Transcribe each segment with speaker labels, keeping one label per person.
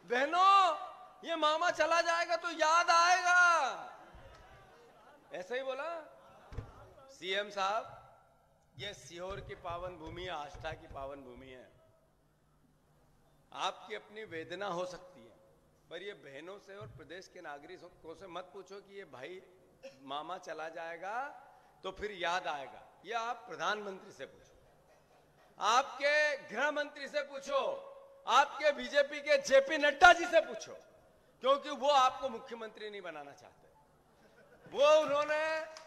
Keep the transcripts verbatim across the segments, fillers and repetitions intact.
Speaker 1: बहनों, ये मामा चला जाएगा तो याद आएगा, ऐसा ही बोला सीएम साहब। ये सीहोर की पावन भूमि है, आस्था की पावन भूमि है। आपकी अपनी वेदना हो सकती है, पर ये बहनों से और प्रदेश के नागरिकों से मत पूछो कि ये भाई मामा चला जाएगा तो फिर याद आएगा। ये आप प्रधानमंत्री से पूछो, आपके गृह मंत्री से पूछो, आपके बीजेपी के जेपी नड्डा जी से पूछो, क्योंकि वो आपको मुख्यमंत्री नहीं बनाना चाहते। वो उन्होंने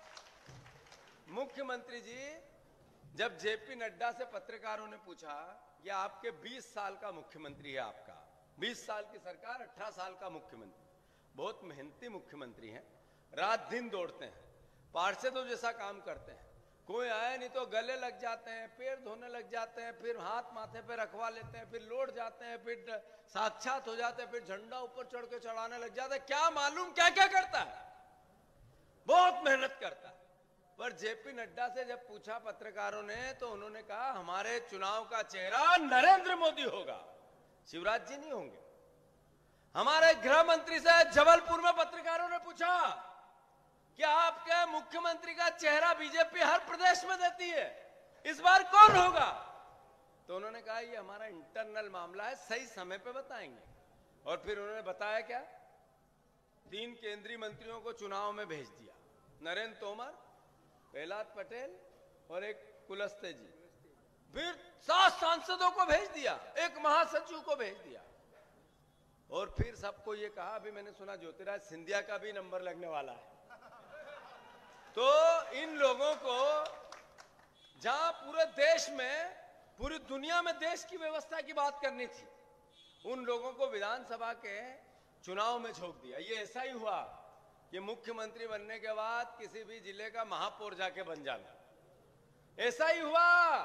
Speaker 1: मुख्यमंत्री जी, जब जेपी नड्डा से पत्रकारों ने पूछा कि आपके बीस साल का मुख्यमंत्री है, आपका बीस साल की सरकार, अठारह साल का मुख्यमंत्री, बहुत मेहनती मुख्यमंत्री हैं, रात दिन दौड़ते हैं, पार्षदों जैसा काम करते हैं, कोई आए नहीं तो गले लग जाते हैं, पैर धोने लग जाते हैं, फिर हाथ माथे पे रखवा लेते हैं, फिर लौट जाते हैं, फिर साक्षात हो जाते हैं, फिर झंडा ऊपर चढ़ के चढ़ाने लग जाते हैं। क्या मालूम क्या क्या करता है, बहुत मेहनत करता है। पर जेपी नड्डा से जब पूछा पत्रकारों ने, तो उन्होंने कहा हमारे चुनाव का चेहरा नरेंद्र मोदी होगा, शिवराज जी नहीं होंगे। हमारे गृह मंत्री से जबलपुर में पत्रकारों ने पूछा कि आपके मुख्यमंत्री का चेहरा बीजेपी हर प्रदेश में देती है, इस बार कौन होगा? तो उन्होंने कहा ये हमारा इंटरनल मामला है, सही समय पे बताएंगे। और फिर उन्होंने बताया क्या, तीन केंद्रीय मंत्रियों को चुनाव में भेज दिया, नरेंद्र तोमर, प्रहलाद पटेल और एक कुलस्ते जी, फिर सात सांसदों को भेज दिया, एक महासचिव को भेज दिया, और फिर सबको ये कहा, अभी मैंने सुना ज्योतिराज सिंधिया का भी नंबर लगने वाला है। तो इन लोगों को, जहां पूरे देश में, पूरी दुनिया में देश की व्यवस्था की बात करनी थी, उन लोगों को विधानसभा के चुनाव में झोंक दिया। ये ऐसा ही हुआ कि मुख्यमंत्री बनने के बाद किसी भी जिले का महापौर जाके बन जाना। ऐसा ही हुआ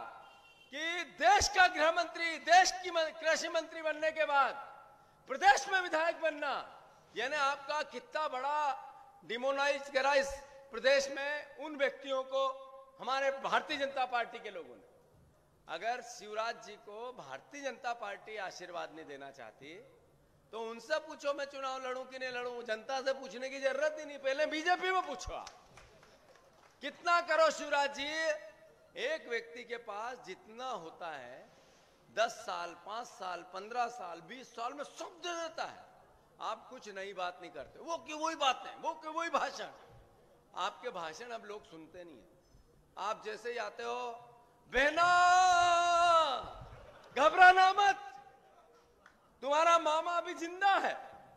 Speaker 1: कि देश का गृह मंत्री, देश की कृषि मंत्री बनने के बाद प्रदेश में विधायक बनना, यानी आपका कितना बड़ा डिमोनाइज करा इस प्रदेश में उन व्यक्तियों को, हमारे भारतीय जनता पार्टी के लोगों ने। अगर शिवराज जी को भारतीय जनता पार्टी आशीर्वाद नहीं देना चाहती तो उनसे पूछो मैं चुनाव लड़ूं कि नहीं लड़ूं, जनता से पूछने की जरूरत ही नहीं, पहले बीजेपी में पूछो आप कितना करो। शिवराज जी, एक व्यक्ति के पास जितना होता है, दस साल, पांच साल, पंद्रह साल, बीस साल में सब दे देता है, आप कुछ नई बात नहीं करते, वो की वही बातें, वो की वही भाषण। आपके भाषण अब लोग सुनते नहीं है। आप जैसे ही आते हो, बहना घबराना मत, तुम्हारा मामा अभी जिंदा है,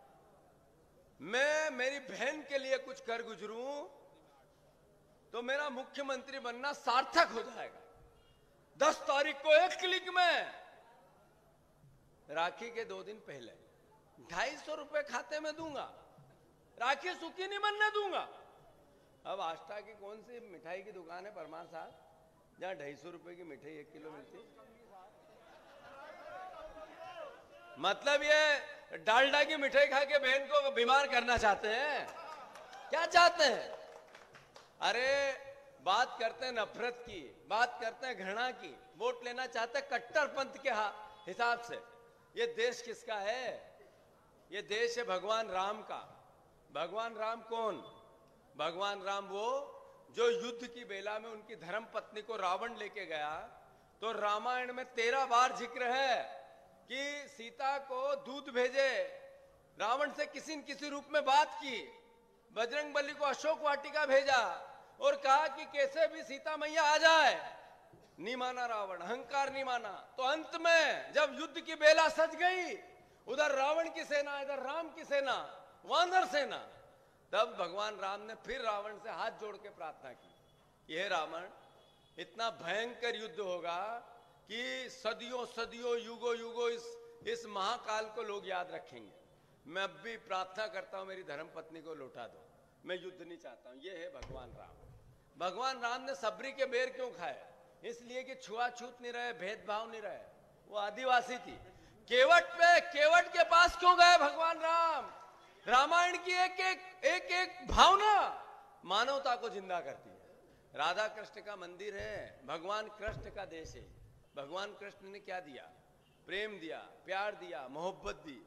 Speaker 1: मैं मेरी बहन के लिए कुछ कर गुजरूं तो मेरा मुख्यमंत्री बनना सार्थक हो जाएगा। दस तारीख को एक क्लिक में, राखी के दो दिन पहले ढाई सौ रुपए खाते में दूंगा, राखी सूखी नहीं बनने दूंगा। अब आष्टा की कौन सी मिठाई की दुकान है परमार साहब, जहां ढाई सौ रुपए की मिठाई एक किलो मिलती है? मतलब ये डालडा की मिठाई खा के बहन को बीमार करना चाहते हैं, क्या चाहते हैं? अरे बात करते हैं नफरत की, बात करते हैं घृणा की, वोट लेना चाहते हैं कट्टरपंथ के हिसाब से। ये देश किसका है? ये देश है भगवान राम का। भगवान राम कौन? भगवान राम वो जो युद्ध की बेला में उनकी धर्म पत्नी को रावण लेके गया। तो रामायण में तेरह बार जिक्र है कि सीता को दूत भेजे, रावण से किसी न किसी रूप में बात की, बजरंगबली को अशोक वाटिका भेजा और कहा कि कैसे भी सीता मैया आ जाए। नहीं माना रावण, अहंकार नहीं माना। तो अंत में जब युद्ध की बेला सज गई, उधर रावण की सेना, इधर राम की सेना, वानर सेना, तब भगवान राम ने फिर रावण से हाथ जोड़ के प्रार्थना की, यह रावण, इतना भयंकर युद्ध होगा कि सदियों सदियों युगों युगों इस इस महाकाल को लोग याद रखेंगे। मैं अब भी प्रार्थना करता हूं मेरी धर्म पत्नी को लौटा दो, मैं युद्ध नहीं चाहता हूं। ये है भगवान राम। भगवान राम ने सबरी के बेर क्यों खाए? इसलिए कि छुआछूत नहीं रहे, भेदभाव नहीं रहे। वो आदिवासी थी। केवट पे, केवट के पास क्यों गए भगवान राम? रामायण की एक एक एक एक भावना मानवता को जिंदा करती है। राधा कृष्ण का मंदिर है, भगवान कृष्ण का देश है। भगवान कृष्ण ने क्या दिया? प्रेम दिया, प्यार दिया, मोहब्बत दी,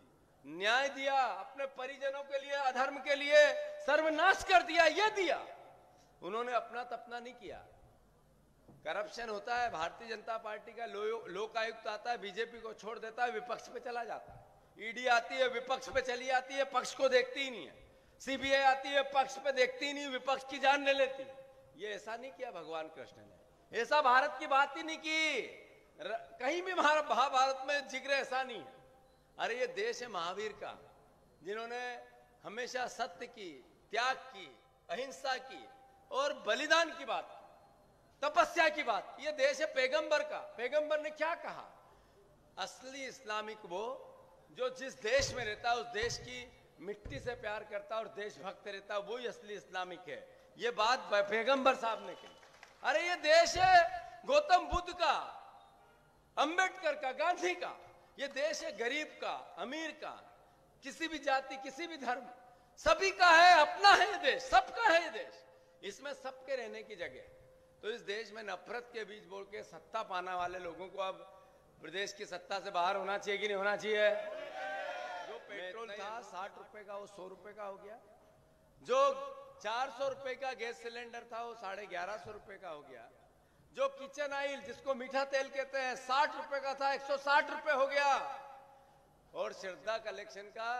Speaker 1: न्याय दिया, अपने परिजनों के लिए, अधर्म के लिए सर्वनाश कर दिया, ये दिया। उन्होंने अपना तपना नहीं किया। करप्शन होता है, भारतीय जनता पार्टी का लो, लोकायुक्त आता है, बीजेपी को छोड़ देता है, विपक्ष पे चला जाता है। ईडी आती है, विपक्ष पे चली आती है, पक्ष को देखती ही नहीं है। सीबीआई आती है, पक्ष पे देखती ही नहीं, विपक्ष की जान ले लेती है। ये ऐसा नहीं किया भगवान कृष्ण ने, ऐसा भारत की बात ही नहीं की। कहीं भी महाभारत में जिक्र ऐसा नहीं है। अरे ये देश है महावीर का, जिन्होंने हमेशा सत्य की, त्याग की, अहिंसा की और बलिदान की बात, तपस्या की बात। ये देश है पैगंबर का। पैगंबर ने क्या कहा? असली इस्लामिक वो जो जिस देश में रहता है उस देश की मिट्टी से प्यार करता है और देशभक्त रहता है, वही असली इस्लामिक है। ये बात पैगंबर साहब ने कही। अरे ये देश है गौतम बुद्ध का, अंबेडकर का, गांधी का। ये देश है गरीब का, अमीर का, किसी भी जाति, किसी भी धर्म, सभी का है, अपना है ये देश, सबका है ये देश। इसमें सबके रहने की जगह। तो इस देश में नफरत के बीच बोल के सत्ता पाने वाले लोगों को अब प्रदेश की सत्ता से बाहर होना चाहिए कि नहीं होना चाहिए? जो पेट्रोल था साठ रुपए का, वो सौ रुपए का हो गया। जो चार सौ रुपए का गैस सिलेंडर था वो साढ़े ग्यारह सौ रुपए का हो गया। जो किचन ऑयल, जिसको मीठा तेल कहते हैं, साठ रुपए का था, एक सौ साठ रुपए हो गया। और श्रद्धा कलेक्शन का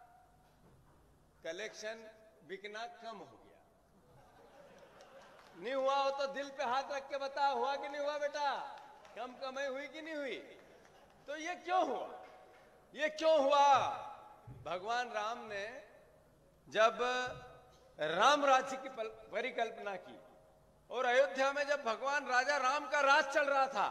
Speaker 1: कलेक्शन बिकना कम हो गया। नहीं हुआ हो तो दिल पे हाथ रख के बता, हुआ कि नहीं हुआ बेटा? कम कमाई हुई कि नहीं हुई? तो ये क्यों हुआ? ये क्यों हुआ? भगवान राम ने जब राम राज्य की परिकल्पना की और अयोध्या में जब भगवान राजा राम का राज चल रहा था,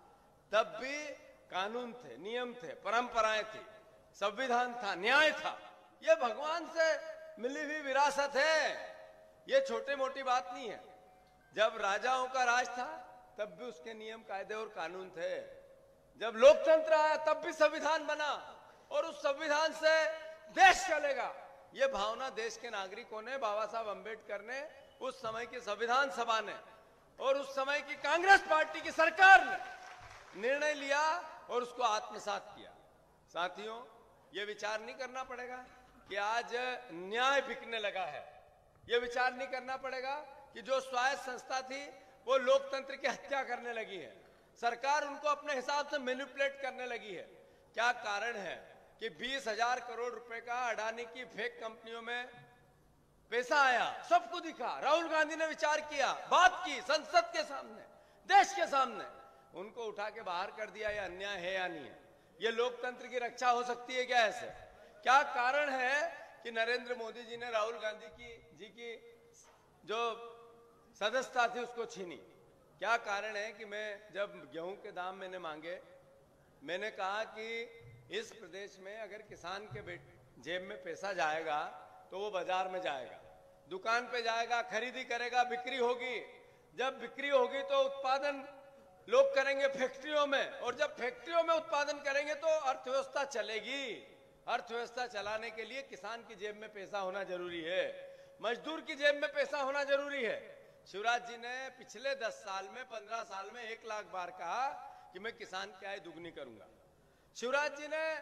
Speaker 1: तब भी कानून थे, नियम थे, परंपराएं थी, संविधान था, न्याय था। ये भगवान से मिली हुई विरासत है। ये छोटी मोटी बात नहीं है। जब राजाओं का राज था तब भी उसके नियम, कायदे और कानून थे। जब लोकतंत्र आया तब भी संविधान बना और उस संविधान से देश चलेगा। ये भावना देश के नागरिकों ने, बाबा साहब अंबेडकर ने, उस समय की संविधान सभा ने और उस समय की कांग्रेस पार्टी की सरकार ने निर्णय लिया और उसको आत्मसात किया। साथियों, ये विचार नहीं करना पड़ेगा कि आज न्याय बिकने लगा है। ये विचार नहीं करना पड़ेगा कि जो स्वायत्त संस्था थी वो लोकतंत्र की हत्या करने लगी है। सरकार उनको अपने हिसाब से मैनिपुलेट करने लगी है। क्या कारण है कि बीस हजार करोड़ रुपए का अडानी की फेक कंपनियों में पैसा आया, सबको दिखा। राहुल गांधी ने विचार किया, बात की संसद के सामने, देश के सामने, उनको उठा के बाहर कर दिया। ये अन्याय है या नहीं है? ये लोकतंत्र की रक्षा हो सकती है क्या ऐसे? क्या कारण है कि नरेंद्र मोदी जी ने राहुल गांधी की जी की जो सदस्यता थी उसको छीनी? क्या कारण है कि मैं जब गेहूं के दाम मैंने मांगे, मैंने कहा कि इस प्रदेश में अगर किसान के जेब में पैसा जाएगा तो वो बाजार में जाएगा, दुकान पे जाएगा, खरीदी करेगा, बिक्री होगी। जब बिक्री होगी तो उत्पादन लोग करेंगे फैक्ट्रियों में, और जब फैक्ट्रियों में उत्पादन करेंगे तो अर्थव्यवस्था चलेगी। अर्थव्यवस्था चलाने के लिए किसान की जेब में पैसा होना जरूरी है, मजदूर की जेब में पैसा होना जरूरी है। शिवराज जी ने पिछले दस साल में, पंद्रह साल में एक लाख बार कहा कि मैं किसान की आय दुगनी करूंगा। शिवराज जी ने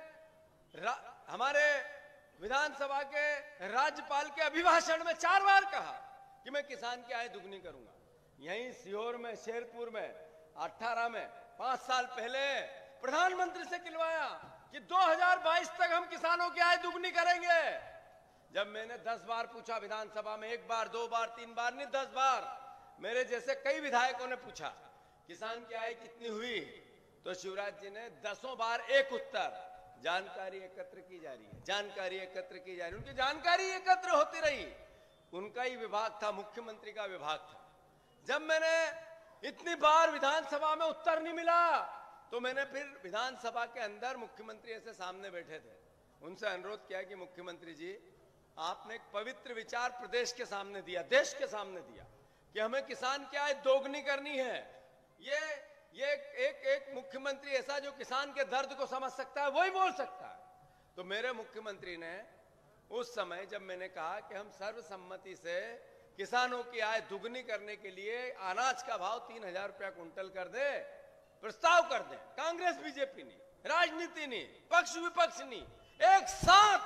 Speaker 1: हमारे विधानसभा के राज्यपाल के अभिभाषण में चार बार कहा कि मैं किसान की आय दुगनी करूंगा। यहीं सीहोर में, शेरपुर में, अठारह में, पांच साल पहले प्रधानमंत्री से कहलवाया कि दो हज़ार बाईस तक हम किसानों की आय दुगनी करेंगे। जब मैंने दस बार पूछा विधानसभा में, एक बार, दो बार, तीन बार नहीं, दस बार, मेरे जैसे कई विधायकों ने पूछा किसान की आय कितनी हुई, तो शिवराज जी ने दसों बार एक उत्तर, जानकारी एकत्र की जा रही है, जानकारी एकत्र की जा रही है। उनकी जानकारी एकत्र होती रही। उनका ही विभाग था, मुख्यमंत्री का विभाग था। जब मैंने इतनी बार विधानसभा में उत्तर नहीं मिला तो मैंने फिर विधानसभा के अंदर, मुख्यमंत्री ऐसे सामने बैठे थे, उनसे अनुरोध किया कि मुख्यमंत्री जी, आपने एक पवित्र विचार प्रदेश के सामने दिया, देश के सामने दिया कि हमें किसान की आय दोगुनी करनी है। ये ये एक एक मुख्यमंत्री ऐसा जो किसान के दर्द को समझ सकता है वही बोल सकता है। तो मेरे मुख्यमंत्री ने उस समय जब मैंने कहा कि हम सर्वसम्मति से किसानों की आय दुगनी करने के लिए अनाज का भाव तीन हजार रुपया कुंटल कर दे, प्रस्ताव कर दे, कांग्रेस बीजेपी नहीं, राजनीति नहीं, पक्ष विपक्ष नहीं, एक साथ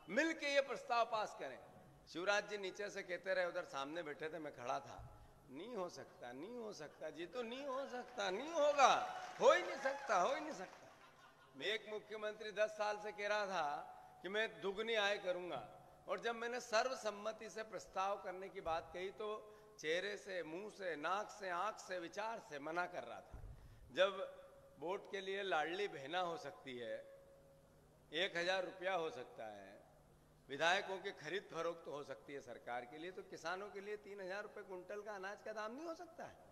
Speaker 1: मिल के ये प्रस्ताव पास करें। शिवराज जी नीचे से कहते रहे, उधर सामने बैठे थे, मैं खड़ा था, नहीं हो सकता, नहीं हो सकता जी, तो नहीं हो सकता, नहीं होगा, हो ही नहीं सकता, हो ही नहीं सकता। मैं एक मुख्यमंत्री दस साल से कह रहा था कि मैं दुगनी आय करूंगा, और जब मैंने सर्वसम्मति से प्रस्ताव करने की बात कही तो चेहरे से, मुंह से, नाक से, आंख से, विचार से मना कर रहा था। जब वोट के लिए लाडली बहना हो सकती है, एक हजार रुपया हो सकता है, विधायकों की खरीद फरोख्त हो सकती है सरकार के लिए, तो किसानों के लिए तीन हजार रुपए कुंटल का अनाज का दाम नहीं हो सकता है।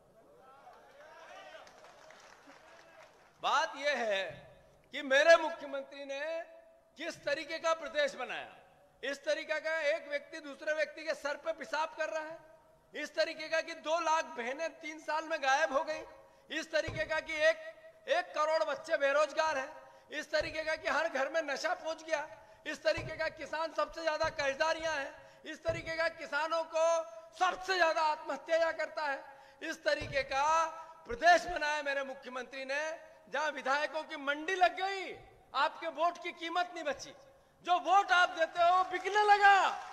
Speaker 1: बात यह है कि मेरे मुख्यमंत्री ने किस तरीके का प्रदेश बनाया। इस तरीके का एक व्यक्ति दूसरे व्यक्ति के सर पे पेशाब कर रहा है, इस तरीके का कि दो लाख बहनें तीन साल में गायब हो गई, इस तरीके का कि एक एक करोड़ बच्चे बेरोजगार हैं, इस तरीके का कि हर घर में नशा पहुंच गया, इस तरीके का किसान सबसे ज्यादा कर्जदारियां हैं, इस तरीके का किसानों को सबसे ज्यादा आत्महत्या करता है। इस तरीके का प्रदेश बनाया मेरे मुख्यमंत्री ने, जहां विधायकों की मंडी लग गई, आपके वोट की कीमत नहीं बची, जो वोट आप देते हो बिकने लगा।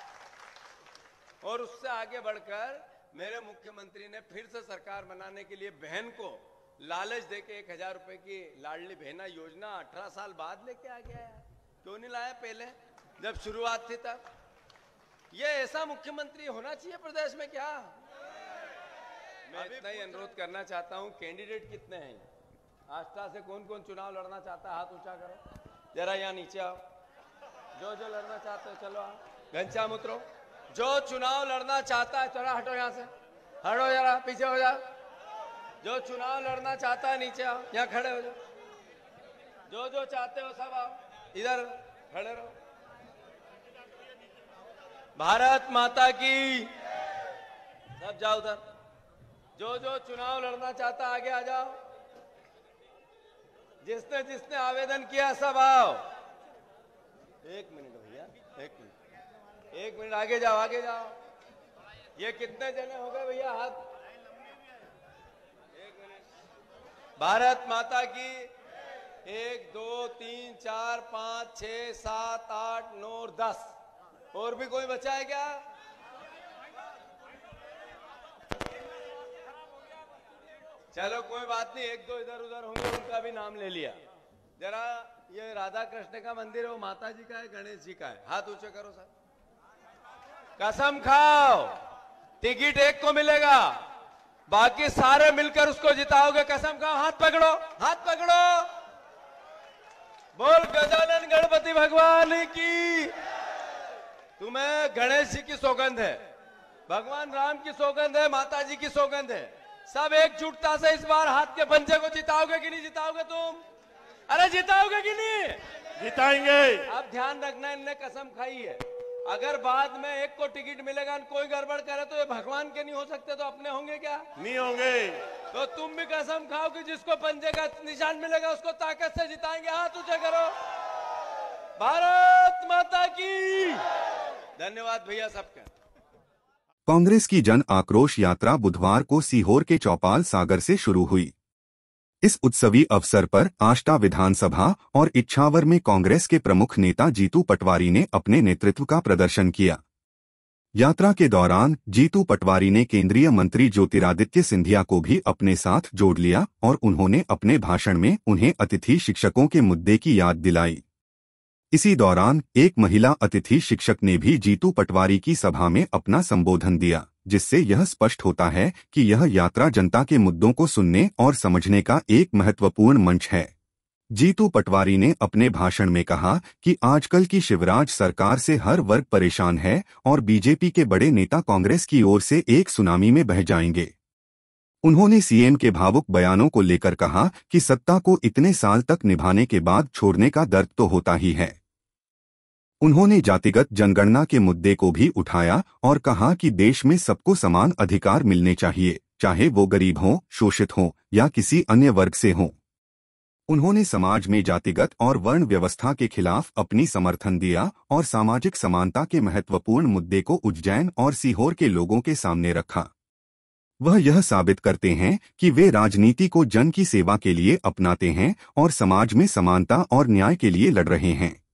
Speaker 1: और उससे आगे बढ़कर मेरे मुख्यमंत्री ने फिर से सरकार बनाने के लिए बहन को लालच देके एक हजार रुपए की लाडली बहना योजना अठारह साल बाद लेके आ गया है। क्यों नहीं लाया पहले, जब शुरुआत थी तब? ये ऐसा मुख्यमंत्री होना चाहिए प्रदेश में क्या? मैं इतना ही अनुरोध करना चाहता हूं, कैंडिडेट कितने हैं आष्टा से? कौन कौन चुनाव लड़ना चाहता है? हाथ ऊंचा करो, जरा यहाँ नीचे आओ। जो जो लड़ना चाहते हो चलो आओ, घनश्याम उतरो। जो चुनाव लड़ना चाहता है चलो हटो, यहाँ से हटो, जरा पीछे हो जाओ। जो चुनाव लड़ना चाहता है नीचे आओ, यहाँ खड़े हो जाओ। जो जो चाहते हो सब आओ, इधर खड़े रहो। भारत माता की, सब जाओ उधर। जो जो चुनाव लड़ना चाहता आगे आ जाओ। जिसने जिसने आवेदन किया सब आओ। एक मिनट भैया, एक मिनट, एक मिनट आगे जाओ, आगे जाओ। ये कितने जने हो गए भैया? हाथ। एक मिनट। भारत माता की। एक दो तीन चार पांच छह सात आठ नौ दस। और भी कोई बचा है क्या? चलो कोई बात नहीं, एक दो इधर उधर होंगे, उनका भी नाम ले लिया। जरा ये राधा कृष्ण का मंदिर है, वो माता जी का है, गणेश जी का है, हाथ ऊंचे करो सर। कसम खाओ, टिकट एक को मिलेगा, बाकी सारे मिलकर उसको जिताओगे। कसम खाओ, हाथ पकड़ो, हाथ पकड़ो। बोल गजानन गणपति भगवान की। तुम्हें गणेश जी की सौगंध है, भगवान राम की सौगंध है, माता जी की सौगंध है। सब एकजुटता से इस बार हाथ के पंजे को जिताओगे कि नहीं जिताओगे तुम? अरे जिताओगे कि नहीं?
Speaker 2: जिताएंगे।
Speaker 1: अब ध्यान रखना, इनने कसम खाई है, अगर बाद में एक को टिकट मिलेगा, कोई गड़बड़ करे तो ये भगवान के नहीं हो सकते, तो अपने होंगे क्या?
Speaker 2: नहीं होंगे।
Speaker 1: तो तुम भी कसम खाओ कि जिसको पंजे का निशान मिलेगा उसको ताकत से जिताएंगे। हाथ ऊंचे करो। भारत माता की। धन्यवाद भैया सबका।
Speaker 3: कांग्रेस की जन आक्रोश यात्रा बुधवार को सीहोर के चौपाल सागर से शुरू हुई। इस उत्सवी अवसर पर आष्टा विधानसभा और इच्छावर में कांग्रेस के प्रमुख नेता जीतू पटवारी ने अपने नेतृत्व का प्रदर्शन किया। यात्रा के दौरान जीतू पटवारी ने केंद्रीय मंत्री ज्योतिरादित्य सिंधिया को भी अपने साथ जोड़ लिया और उन्होंने अपने भाषण में उन्हें अतिथि शिक्षकों के मुद्दे की याद दिलाई। इसी दौरान एक महिला अतिथि शिक्षक ने भी जीतू पटवारी की सभा में अपना संबोधन दिया, जिससे यह स्पष्ट होता है कि यह यात्रा जनता के मुद्दों को सुनने और समझने का एक महत्वपूर्ण मंच है। जीतू पटवारी ने अपने भाषण में कहा कि आजकल की शिवराज सरकार से हर वर्ग परेशान है और बीजेपी के बड़े नेता कांग्रेस की ओर से एक सुनामी में बह जाएंगे। उन्होंने सीएम के भावुक बयानों को लेकर कहा कि सत्ता को इतने साल तक निभाने के बाद छोड़ने का दर्द तो होता ही है। उन्होंने जातिगत जनगणना के मुद्दे को भी उठाया और कहा कि देश में सबको समान अधिकार मिलने चाहिए, चाहे वो गरीब हों, शोषित हों या किसी अन्य वर्ग से हों। उन्होंने समाज में जातिगत और वर्ण व्यवस्था के खिलाफ अपनी समर्थन दिया और सामाजिक समानता के महत्वपूर्ण मुद्दे को उज्जैन और सीहोर के लोगों के सामने रखा। वह यह साबित करते हैं कि वे राजनीति को जन की सेवा के लिए अपनाते हैं और समाज में समानता और न्याय के लिए लड़ रहे हैं।